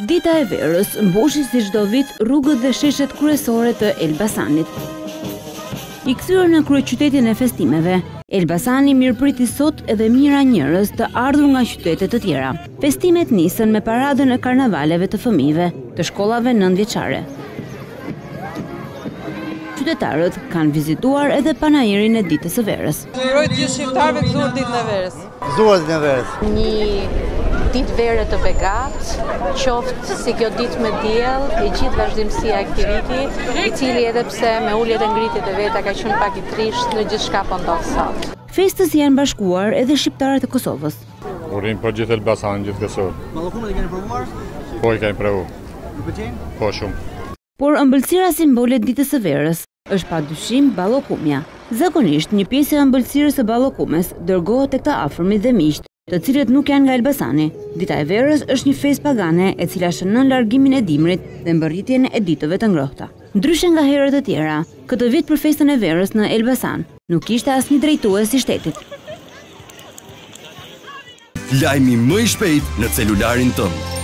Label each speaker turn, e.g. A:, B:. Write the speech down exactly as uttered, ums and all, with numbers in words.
A: Dita e verës mbushi si çdo vit rrugët dhe sheshet kryesore të Elbasanit. I kthyer në kryeqytetin e festimeve, Elbasani mirëpriti sot edhe mijëra njerëz të ardhur nga qytete të tjera. Festimet nisën me paradën e karnavaleve të fëmijëve të shkollave nëntëvjeçare. Qytetarët kanë vizituar edhe panairin e ditës së verës.
B: Uroj të gjithë shqiptarëve të zuar ditën e verës.
C: Zuar ditën e verës.
D: Një ditë vere të begat, qoftë si kjo ditë me diell, e gjithë vazhdimësia e këtij viti, i cili edhe pse me uljet e ngritjet e veta ka qenë pak i trisht, në gjithçka po ndodh sot.
A: Festës janë bashkuar edhe shqiptarët e Kosovës.
E: Urim për gjithë Elbasan, gjithë Kosovë.
C: Mallëkumet e keni provuar?
E: Po i kemi provu.
C: Ju pëlqejnë?
E: Po shumë.
A: Por ëmbëlsira simbole ditës së verës është padyshim ballokumja. Zakonisht një pjesë e ëmbëlsirës së ballokumes dërgohet tek të afërmit dhe miqt, të cilët nuk janë nga Elbasani. Dita e verës është një festë pagane e cila shënon largimin e dimrit dhe mbërritjen e ditëve të ngrohta. Ndryshe nga herët e tjera, këtë vit për festën e verës në Elbasan nuk kishte asnjë drejtues i shtetit.
F: Lajmi më i shpejt në celularin tënd.